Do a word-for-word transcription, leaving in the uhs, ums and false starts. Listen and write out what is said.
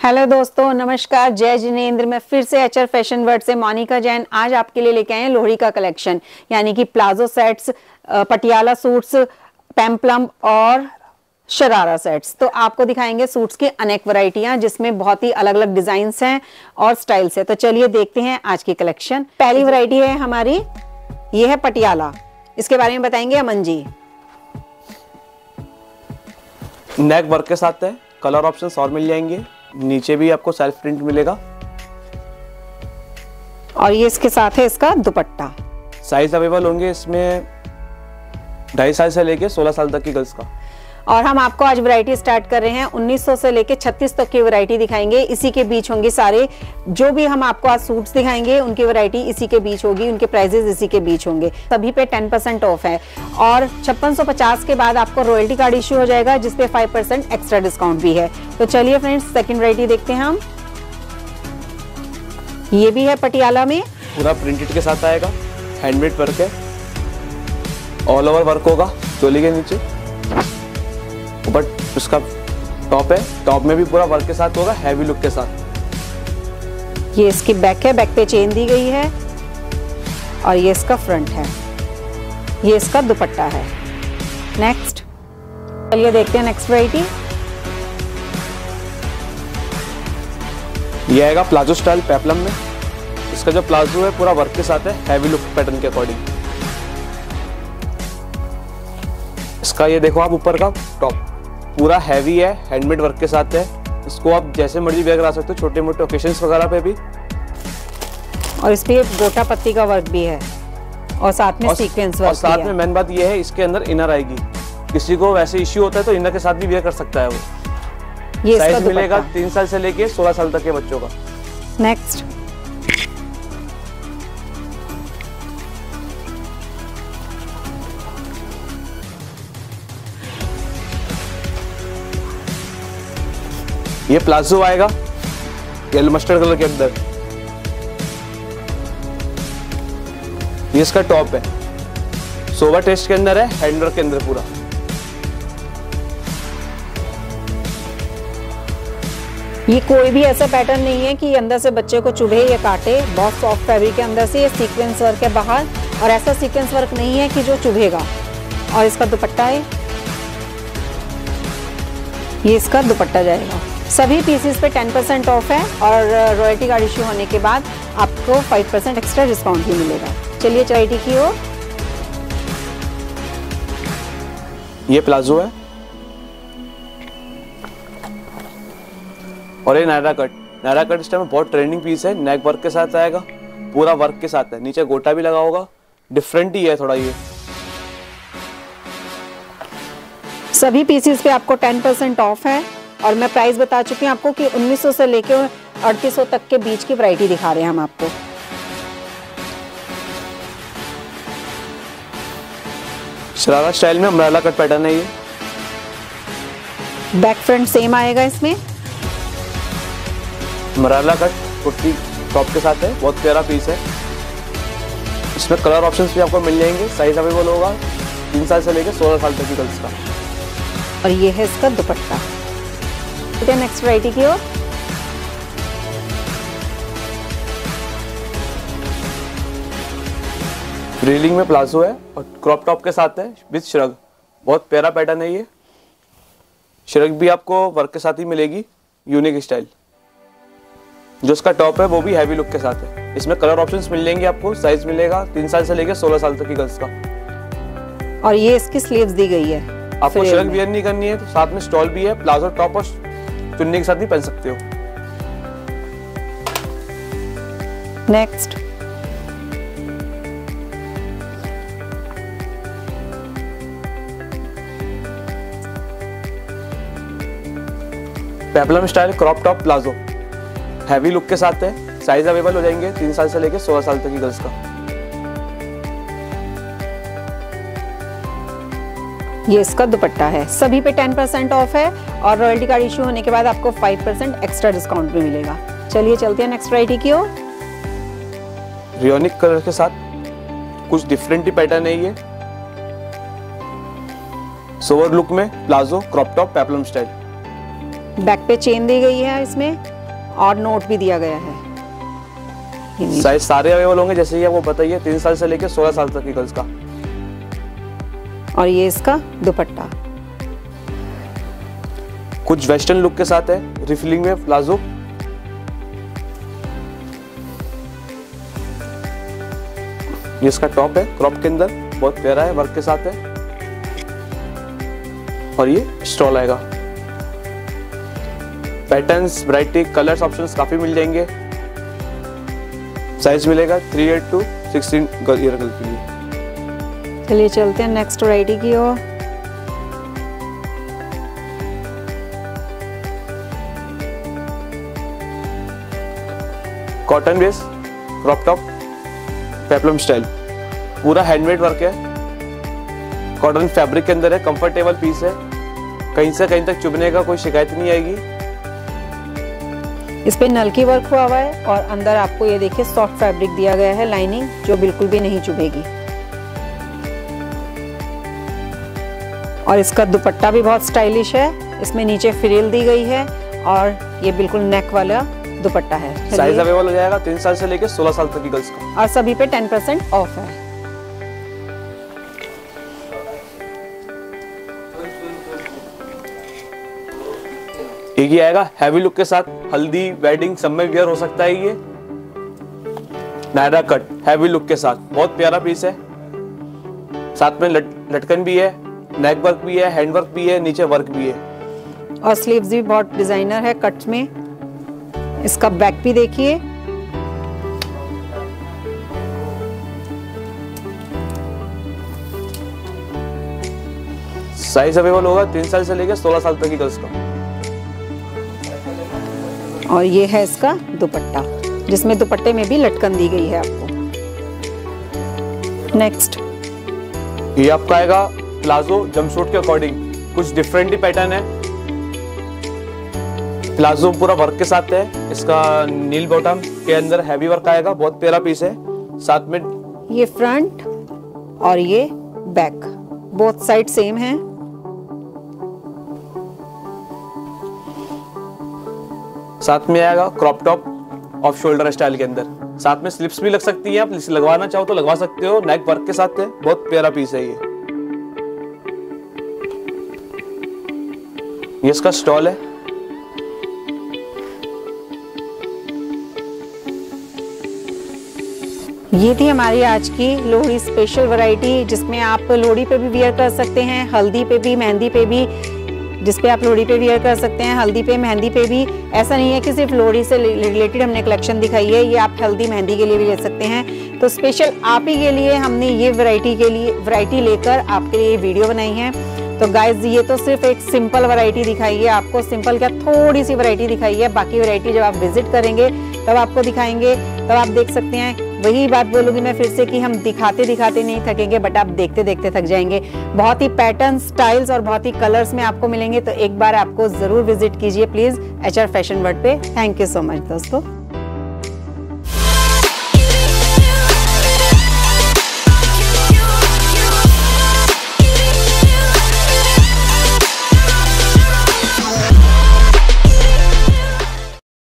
Hello दोस्तों, नमस्कार, जय जिनेंद्र। मैं फिर से एचआर फैशन वर्ल्ड से मोनिका जैन आज आपके लिए लेके आए हैं लोहड़ी का कलेक्शन, यानी कि palazzo sets, Patiala suits, peplum और शरारा सेट्स। तो आपको दिखाएंगे सूट्स की अनेक वैरायटियां जिसमें बहुत ही अलग अलग डिजाइन्स हैं और स्टाइल्स है। तो चलिए देखते हैं आज की कलेक्शन। पहली वैरायटी है हमारी, ये है पटियाला। इसके बारे में बताएंगे अमन जी। नेक वर्क के साथ है, कलर ऑप्शंस और मिल जाएंगे, नीचे भी आपको सेल्फ प्रिंट मिलेगा और ये इसके साथ है इसका दुपट्टा। साइज अवेलेबल होंगे इसमें ढाई साल से लेके सोलह साल तक की गर्ल्स का। और हम आपको आज वैरायटी स्टार्ट कर रहे हैं उन्नीस सौ से लेके छत्तीस तक की वैरायटी दिखाएंगे। इसी के बीच होंगे सारे, जो भी हम आपको आज सूट्स दिखाएंगे उनकी वैरायटी इसी के बीच होगी, उनके प्राइजेस इसी के बीच होंगे। सभी पे टेन परसेंट ऑफ है और छप्पन सौ पचास के बाद आपको रॉयल्टी कार्ड इश्यू हो जाएगा जिसपे फाइव परसेंट एक्स्ट्रा डिस्काउंट भी है। तो चलिए फ्रेंड्स, सेकेंड वैरायटी देखते हैं हम। ये भी है पटियाला में, पूरा प्रिंटेड के साथ आएगा, हैंडमेड वर्क है, ऑल ओवर वर्क होगा चोली के नीचे। बट उसका टॉप है, टॉप में भी पूरा वर्क के साथ होगा, हैवी लुक के साथ। ये इसकी बैक है, बैक पे चेन दी गई है और ये इसका फ्रंट है, ये इसका दुपट्टा है। नेक्स्ट चलिए देखते हैं नेक्स्ट वैरायटी। ये आएगा प्लाजो स्टाइल पेप्लम में। इसका जो प्लाजो है पूरा वर्क के साथ है, हैवी लुक पैटर्न के अकॉर्डिंग। इसका ये देखो आप ऊपर का टॉप पूरा हैवी है, हैंडमेड वर्क के साथ है। इसको आप जैसे मर्जी वेयर करा सकते हो, छोटे मोटे ओकेशंस वगैरह पे भी। और इस पे गोटा पत्ती का वर्क भी है और साथ में और, सीक्वेंस वर्क और साथ भी में है। मेन बात ये है, इसके अंदर इनर आएगी। किसी को वैसे इश्यू होता है तो इनर के साथ भी वेयर कर सकता है वो। ये साइज मिलेगा तीन साल से लेके सोलह साल तक के बच्चों का। नेक्स्ट ये प्लाजो आएगा येलो मस्टर्ड कलर के अंदर। ये इसका टॉप है, सोवर टेस्ट के अंदर है, हैंडवर्क के अंदर पूरा। ये कोई भी ऐसा पैटर्न नहीं है कि अंदर से बच्चे को चुभे या काटे। बहुत सॉफ्ट फैब्रिक के अंदर से ये सीक्वेंस वर्क है बाहर, और ऐसा सीक्वेंस वर्क नहीं है कि जो चुभेगा। और इसका दुपट्टा है, ये इसका दुपट्टा जाएगा। सभी पीसेस पे टेन परसेंट ऑफ है और रॉयल्टी कार्ड इश्यू होने के बाद आपको फाइव परसेंट एक्स्ट्रा डिस्काउंट भी मिलेगा। चलिए वैरायटी की ओर। ये प्लाजो है और ये नायरा कट। नायरा कट इस टाइम बहुत ट्रेंडिंग पीस है, नेक वर्क के साथ आएगा, पूरा वर्क के साथ है, नीचे गोटा भी लगा होगा। डिफरेंट ही है थोड़ा ये। सभी पीसेस पे आपको टेन परसेंट ऑफ है और मैं प्राइस बता चुकी हूँ आपको कि उन्नीस सौ से लेके अड़तीस सौ तक के बीच की वैरायटी दिखा रहे हैं हम आपको। शरारा स्टाइल में अम्ब्रेला कट पैटर्न है ये। बैक फ्रंट सेम आएगा इसमें। अम्ब्रेला कट कुर्ती टॉप के साथ है, बहुत प्यारा पीस है। इसमें कलर ऑप्शंस भी आपको मिल जाएंगे, साइज अवेलेबल होगा तीन साल से लेके सोलह साल तक की गर्ल्स का। और ये है इसका दुपट्टा। नेक्स्ट वैरायटी की ओर। रीलिंग में प्लाजो है और क्रॉप टॉप के साथ है विद श्रग। बहुत प्यारा पैटर्न है ये। श्रग भी आपको वर्क के साथ ही मिलेगी, यूनिक स्टाइल। जो इसका टॉप है वो भी हैवी लुक के साथ है। इसमें कलर ऑप्शंस मिल जाएंगे आपको, साइज मिलेगा तीन साल से लेके सोलह साल तक की गर्ल्स का। और ये इसकी स्लीव्स दी गई है। आपको श्रग वियर नहीं करनी है तो साथ में स्टॉल भी है, प्लाजो टॉप और चुन्नी के साथ भी पहन सकते हो। Next peplum style crop top palazzo, heavy look के साथ है। साइज अवेलेबल हो जाएंगे तीन साल से लेके सोलह साल तक की गर्ल्स का। ये इसका दुपट्टा है। सभी पे टेन परसेंट ऑफ है और रॉयल्टी कार्ड इश्यू होने के बाद आपको फाइव परसेंट एक्स्ट्रा डिस्काउंट भी मिलेगा। चलिए चलते हैं नेक्स्ट वैरायटी की ओर। रियोनिक कलर के साथ कुछ डिफरेंट ही पैटर्न है ये। सोवर लुक में palazzo crop top peplum style. Back पे चेन दी गई है इसमें और नोट भी दिया गया है। साइज सारे अवेलेबल होंगे जैसे कि आपको बताइए, तीन साल से लेकर सोलह साल तक की गर्ल्स का। और ये इसका दुपट्टा कुछ वेस्टर्न लुक के साथ है, रिफिलिंग में प्लाजो। ये इसका टॉप है क्रॉप के अंदर, बहुत प्यारा है, वर्क के साथ है। और ये स्टॉल आएगा। पैटर्न्स, वैरायटी, कलर्स, ऑप्शंस काफी मिल जाएंगे। साइज मिलेगा three eight to sixteen year girl के लिए। चलिए चलते हैं नेक्स्ट वैरायटी की ओर। Cotton base crop top peplum style, पूरा हैंडमेड वर्क है, कॉटन फैब्रिक के अंदर है, कंफर्टेबल पीस है, कहीं से कहीं तक चुभने का कोई शिकायत नहीं आएगी। इस पे नलकी वर्क हुआ हुआ है और अंदर आपको ये देखिए सॉफ्ट फैब्रिक दिया गया है, लाइनिंग, जो बिल्कुल भी नहीं चुभेगी। और इसका दुपट्टा भी बहुत स्टाइलिश है, इसमें नीचे फ्रिल दी गई है और ये बिल्कुल नेक वाला दुपट्टा है। साइज अवेलेबल हो जाएगा तीन साल से लेकर सोलह साल तक की गर्ल्स का। और सभी पे टेन परसेंट ऑफ है। एक ही आएगा हैवी लुक के साथ, हल्दी वेडिंग सब में वियर हो सकता है। ये नायरा कट हैवी लुक के साथ, बहुत प्यारा पीस है। साथ में लट, लटकन भी है, नेक वर्क भी है, हैंड वर्क भी है, नीचे वर्क भी है। और स्लीव्स भी बहुत डिजाइनर है कट में। इसका बैक भी देखिए, साइज अवेलेबल होगा तीन साल से लेकर सोलह साल तक की गर्ल्स का। और ये है इसका दुपट्टा, जिसमें दुपट्टे में भी लटकन दी गई है आपको। नेक्स्ट ये आपका आएगा प्लाजो जंपसूट के अकॉर्डिंग, कुछ डिफरेंट ही पैटर्न है। प्लाजो पूरा वर्क के साथ है, इसका नील बॉटम के अंदर हैवी वर्क आएगा, बहुत प्यारा पीस है। साथ में ये फ्रंट और ये बैक, बोथ साइड सेम है। साथ में आएगा crop top off shoulder style के अंदर, साथ में स्लिप्स भी लग सकती है, आप लगवाना चाहो तो लगवा सकते हो। नेक वर्क के साथ है, बहुत प्यारा पीस है ये। ये इसका स्टॉल है। ये थी हमारी आज की लोहड़ी स्पेशल वैरायटी, जिसमें आप लोहड़ी पे भी वियर कर सकते हैं, हल्दी पे भी, मेहंदी पे भी, जिस पे आप लोहड़ी पे वियर कर सकते हैं, हल्दी पे, मेहंदी पे भी। ऐसा नहीं है कि सिर्फ लोहड़ी से रिलेटेड हमने कलेक्शन दिखाई है, ये आप हल्दी मेहंदी के लिए भी ले सकते हैं। तो स्पेशल आप ही के लिए हमने ये वैरायटी के लिए वैरायटी लेकर आपके लिए वीडियो बनाई है। तो गाइज ये तो सिर्फ एक सिंपल वैरायटी दिखाई है आपको, सिंपल क्या थोड़ी सी वैरायटी दिखाई है, बाकी वैरायटी जब आप विजिट करेंगे तब आपको दिखाएंगे, तब आप देख सकते हैं। वही बात बोलूंगी मैं फिर से कि हम दिखाते दिखाते नहीं थकेंगे, बट आप देखते देखते थक जाएंगे। बहुत ही पैटर्न, स्टाइल्स और बहुत ही कलर्स में आपको मिलेंगे, तो एक बार आपको जरूर विजिट कीजिए please H R fashion world पे। थैंक यू सो मच दोस्तों।